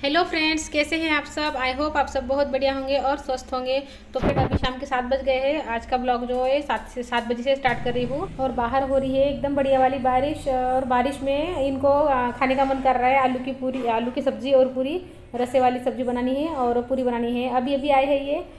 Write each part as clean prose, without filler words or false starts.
Hello friends, कैसे हैं आप सब। आई होप आप सब बहुत बढ़िया होंगे और स्वस्थ होंगे। तो फिर अभी शाम के 7 बज गए हैं। आज का ब्लॉग जो है 7 बजे से स्टार्ट कर रही हूँ और बाहर हो रही है एकदम बढ़िया वाली बारिश। और बारिश में इनको खाने का मन कर रहा है। आलू की सब्ज़ी और पूरी रसे वाली सब्ज़ी बनानी है और पूरी बनानी है। अभी अभी आए हैं ये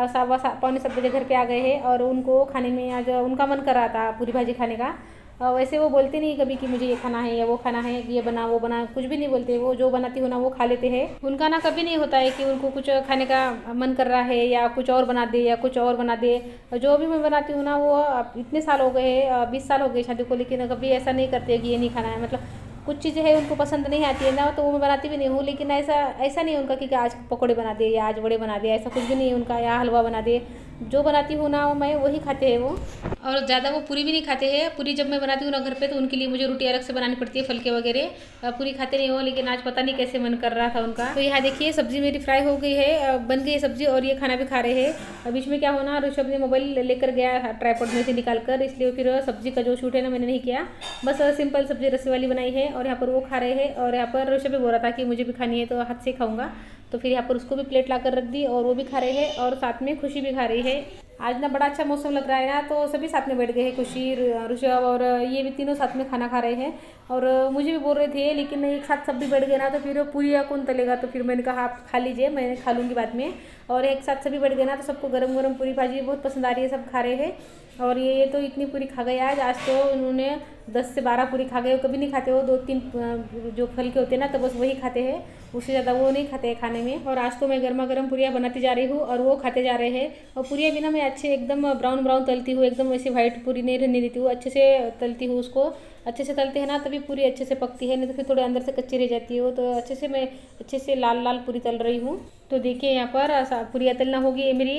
पौने 7 बजे घर पे आ गए हैं और उनको खाने में आज उनका मन कर रहा था पूरी भाजी खाने का। वैसे वो बोलते नहीं कभी कि मुझे ये खाना है या वो खाना है, ये बना वो बना, कुछ भी नहीं बोलते। वो जो बनाती हूँ ना वो खा लेते हैं। उनका ना कभी नहीं होता है कि उनको कुछ खाने का मन कर रहा है या कुछ और बना दे या कुछ और बना दे। जो भी मैं बनाती हूँ ना वो इतने साल हो गए हैं, 20 साल हो गए शादी को, लेकिन कभी ऐसा नहीं करते कि ये नहीं खाना है। मतलब कुछ चीज़ें हैं उनको पसंद नहीं आती है ना, तो वो मैं बनाती भी नहीं हूँ। लेकिन ऐसा ऐसा नहीं है उनका कि आज पकौड़े बना दे या आज बड़े बना दे, ऐसा कुछ भी नहीं है उनका, या हलवा बना दे। जो बनाती हूँ ना वो मैं वही खाते हैं वो। और ज़्यादा वो पूरी भी नहीं खाते हैं। पूरी जब मैं बनाती हूँ ना घर पे तो उनके लिए मुझे रोटी अलग से बनानी पड़ती है, फलके वगैरह। पूरी खाते नहीं हो, लेकिन आज पता नहीं कैसे मन कर रहा था उनका। तो यहाँ देखिए सब्जी मेरी फ्राई हो गई है, बन गई है सब्जी और ये खाना भी खा रहे हैं। बीच में क्या होना, ऋषभ ने मोबाइल लेकर गया ट्राइपॉड में से निकाल कर, इसलिए फिर सब्जी का जो शूट है ना मैंने नहीं किया। बस सिंपल सब्जी रस्सी वाली बनाई है और यहाँ पर वो खा रहे हैं। और यहाँ पर ऋषभ भी बोल रहा था कि मुझे भी खानी है तो हाथ से खाऊंगा, तो फिर यहाँ पर उसको भी प्लेट ला कर रख दी और वो भी खा रहे हैं और साथ में खुशी भी खा रही है। आज ना बड़ा अच्छा मौसम लग रहा है ना, तो सभी साथ में बैठ गए हैं, खुशी ऋषभ और ये भी तीनों साथ में खाना खा रहे हैं। और मुझे भी बोल रहे थे, लेकिन एक साथ सब भी बैठ गए ना तो फिर पूरी कौन तलेगा। तो फिर मैंने कहा आप खा लीजिए, मैं खा लूँगी बाद में। और एक साथ सभी बैठ गए ना तो सबको गरम गरम पूरी भाजी बहुत पसंद आ रही है, सब खा रहे हैं। और ये तो इतनी पूरी खा गए आज तो उन्होंने 10 से 12 पूरी खा गए। कभी नहीं खाते वो 2-3 जो फल के होते हैं ना तो बस वही खाते हैं, उससे ज़्यादा वो नहीं खाते हैं खाने में। और आज तो मैं गर्मा गर्म पूरियाँ बनाती जा रही हूँ और वो खाते जा रहे हैं। और पूरियाँ भी ना मैं अच्छे एकदम ब्राउन ब्राउन तलती हूँ, एकदम वैसे वाइट पूरी नहीं रहने देती हूँ, अच्छे से तलती हूँ उसको। अच्छे से तलते हैं ना तभी पूरी अच्छे से पकती है, नहीं तो फिर थोड़े अंदर से कच्ची रह जाती है वो। तो अच्छे से लाल लाल पूरी तल रही हूँ। तो देखिए यहाँ पर पूरियाँ तलना होगी मेरी।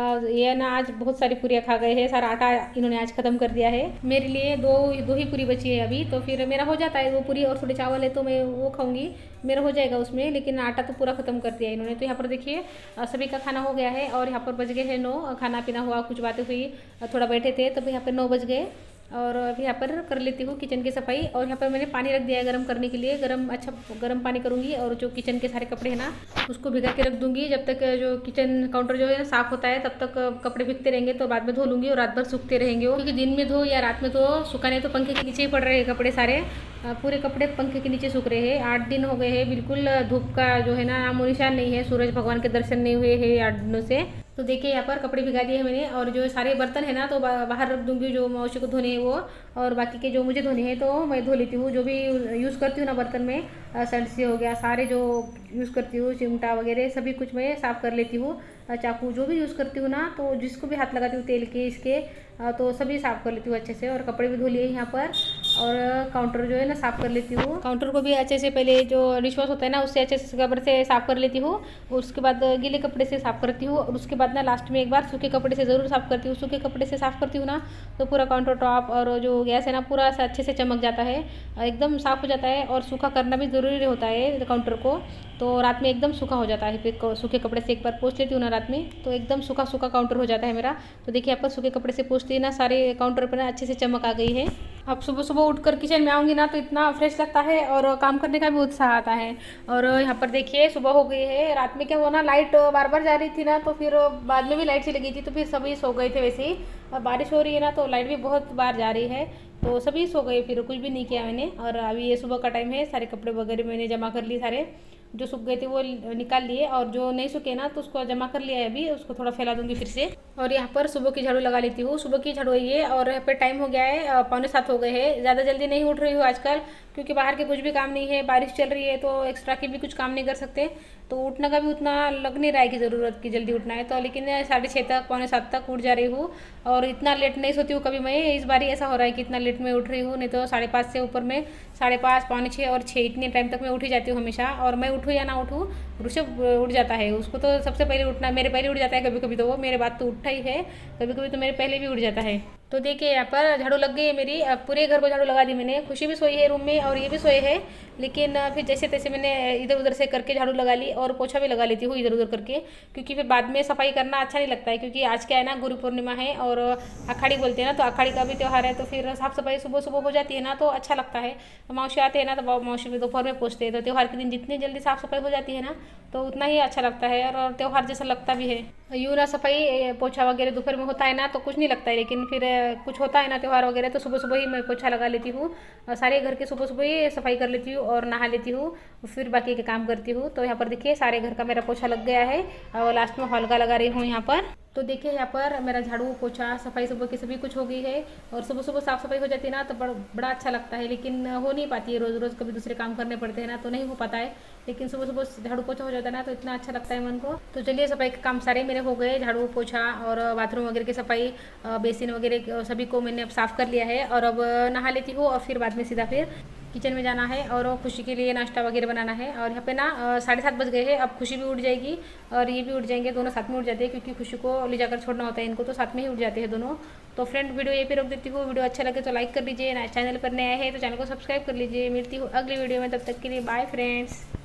ये ना आज बहुत सारी पूरियाँ खा गए हैं, सारा आटा इन्होंने आज ख़त्म कर दिया है। मेरे लिए दो ही पूरी बची है अभी, तो फिर मेरा हो जाता है वो पूरी। और थोड़े चावल है तो मैं वो खाऊंगी, मेरा हो जाएगा उसमें। लेकिन आटा तो पूरा ख़त्म कर दिया इन्होंने। तो यहाँ पर देखिए सभी का खाना हो गया है और यहाँ पर बज गए हैं 9। खाना पीना हुआ, कुछ बातें हुई, थोड़ा बैठे थे, तब यहाँ पर 9 बज गए। और अभी यहाँ पर कर लेती हूँ किचन की सफाई। और यहाँ पर मैंने पानी रख दिया है गर्म करने के लिए। गर्म पानी करूँगी और जो किचन के सारे कपड़े हैं ना उसको भिगा के रख दूँगी। जब तक जो किचन काउंटर जो है ना साफ़ होता है तब तक कपड़े भीगते रहेंगे, तो बाद में धो लूँगी और रात भर सूखते रहेंगे वो। क्योंकि दिन में धो या रात में धो, सुखाने तो पंखे के नीचे ही पड़ रहे हैं कपड़े सारे। पूरे कपड़े पंखे के नीचे सूख रहे हैं। 8 दिन हो गए हैं, बिल्कुल धूप का जो है ना नामो निशान नहीं है। सूरज भगवान के दर्शन नहीं हुए हैं 8 दिनों से। तो देखिए यहाँ पर कपड़े भिगा दिए हैं मैंने। और जो सारे बर्तन है ना तो बाहर रख दूँगी, जो मौसी को धोने हैं वो। और बाकी के जो मुझे धोने हैं तो मैं धो लेती हूँ। जो भी यूज़ करती हूँ ना बर्तन में, सड़सी हो गया, सारे जो यूज़ करती हूँ, चिमटा वगैरह सभी कुछ मैं साफ़ कर लेती हूँ। चाकू जो भी यूज़ करती हूँ ना, तो जिसको भी हाथ लगाती हूँ तेल के इसके, तो सभी साफ़ कर लेती हूँ अच्छे से। और कपड़े भी धो लिए यहाँ पर। और काउंटर जो है ना साफ़ कर लेती हूँ। काउंटर को भी अच्छे से पहले जो डिशवॉश होता है ना उससे अच्छे से कपड़े से साफ़ कर लेती हूँ। उसके बाद गीले कपड़े से साफ़ करती हूँ। और उसके बाद ना लास्ट में एक बार सूखे कपड़े से ज़रूर साफ़ करती हूँ। सूखे कपड़े से साफ़ करती हूँ ना तो पूरा काउंटर टॉप और जो गैस है ना पूरा अच्छे से चमक जाता है, एकदम साफ़ हो जाता है। और सूखा करना भी ज़रूरी होता है काउंटर को, तो रात में एकदम सूखा हो जाता है। फिर सूखे कपड़े से एक बार पोंछ लेती हूँ ना रात में, तो एकदम सूखा सूखा काउंटर हो जाता है मेरा। तो देखिए यहाँ पर सूखे कपड़े से पोंछते ही ना सारे काउंटर पर ना अच्छे से चमक आ गई है। अब सुबह सुबह उठकर किचन में आऊँगी ना तो इतना फ्रेश लगता है और काम करने का भी उत्साह आता है। और यहाँ पर देखिए सुबह हो गई है। रात में क्या हुआ ना, लाइट बार बार जा रही थी ना, तो फिर बाद में भी लाइट चली गई थी, तो फिर सभी सो गए थे वैसे ही। और बारिश हो रही है ना तो लाइट भी बहुत बार जा रही है, तो सभी सो गए, फिर कुछ भी नहीं किया मैंने। और अभी ये सुबह का टाइम है, सारे कपड़े वगैरह मैंने जमा कर लिए, सारे जो सूख गए थे वो निकाल लिए। और जो नहीं सूखे ना तो उसको जमा कर लिया है, अभी उसको थोड़ा फैला दूंगी फिर से। और यहाँ पर सुबह की झाड़ू लगा लेती हूँ। सुबह की झाड़ू है ये। और यहाँ पर टाइम हो गया है 6:45 हो गए हैं। ज़्यादा जल्दी नहीं उठ रही हूँ आजकल, क्योंकि बाहर के कुछ भी काम नहीं है, बारिश चल रही है तो एक्स्ट्रा के भी कुछ काम नहीं कर सकते। तो उठने का भी उतना लग नहीं रहा है कि ज़रूरत की जल्दी उठना है, तो लेकिन 6:30 तक 6:45 तक उठ जा रही हूँ। और इतना लेट नहीं सोती हूँ कभी मैं। इस बार ऐसा हो रहा है कि इतना लेट में उठ रही हूँ, नहीं तो 5:30 से ऊपर में 5:30, 5:45 और 6 इतने टाइम तक मैं उठी जाती हूँ हमेशा। और मैं उठूँ या ना उठूँ, ऋषभ उठ जाता है, उसको तो सबसे पहले उठना, मेरे पहले उठ जाता है कभी कभी, तो वो मेरे बाद तो उठता ही है, कभी कभी तो मेरे पहले भी उठ जाता है। तो देखिए यहाँ पर झाड़ू लग गई है मेरी। अब पूरे घर को झाड़ू लगा दी मैंने। खुशी भी सोई है रूम में और ये भी सोए है, लेकिन फिर जैसे तैसे मैंने इधर उधर से करके झाड़ू लगा ली और पोछा भी लगा लेती हूँ इधर उधर करके, क्योंकि फिर बाद में सफाई करना अच्छा नहीं लगता है। क्योंकि आज क्या है ना, गुरु पूर्णिमा है और अखाड़ी बोलते हैं ना, तो अखाड़ी का भी त्यौहार है, तो फिर साफ सफाई सुबह सुबह हो जाती है ना, तो अच्छा लगता है। मौसी आते हैं ना, तो मौसी भी दोपहर में पोछते हैं, तो त्यौहार के दिन जितनी जल्दी साफ सफाई हो जाती है ना, तो उतना ही अच्छा लगता है और त्यौहार जैसा लगता भी है। यूँ ना सफाई पोछा वगैरह दोपहर में होता है ना, तो कुछ नहीं लगता है, लेकिन फिर कुछ होता है ना त्यौहार वगैरह, तो सुबह सुबह ही मैं पोछा लगा लेती हूँ। सारे घर के सुबह सुबह ही सफाई कर लेती हूँ और नहा लेती हूँ, फिर बाकी के काम करती हूँ। तो यहाँ पर देखिए सारे घर का मेरा पोछा लग गया है और लास्ट में हॉल का लगा रही हूँ यहाँ पर। तो देखिए यहाँ पर मेरा झाड़ू पोछा सफाई सुबह की सभी कुछ हो गई है और सुबह सुबह साफ सफाई हो जाती है ना, तो बड़ा अच्छा लगता है। लेकिन हो नहीं पाती है, रोज़ रोज़ कभी दूसरे काम करने पड़ते हैं ना, तो नहीं हो पाता है। लेकिन सुबह सुबह झाड़ू पोछा हो जाता है ना, तो इतना अच्छा लगता है मन को। तो चलिए सफाई के काम सारे मेरे हो गए, झाड़ू पोछा और बाथरूम वगैरह की सफाई, बेसिन वगैरह सभी को मैंने अब साफ़ कर लिया है। और अब नहा लेती हूँ और फिर बाद में सीधा फिर किचन में जाना है और खुशी के लिए नाश्ता वगैरह बनाना है। और यहाँ पे ना 7:30 बज गए हैं। अब खुशी भी उठ जाएगी और ये भी उठ जाएंगे, दोनों साथ में उठ जाते हैं, क्योंकि खुशी को ले जाकर छोड़ना होता है इनको, तो साथ में ही उठ जाते हैं दोनों। तो फ्रेंड वीडियो ये पे रोक देती हूँ। वीडियो अच्छा लगे तो लाइक कर लीजिए, चैनल पर नया है तो चैनल को सब्सक्राइब कर लीजिए। मिलती हूँ अगली वीडियो में, तब तक के लिए बाय फ्रेंड्स।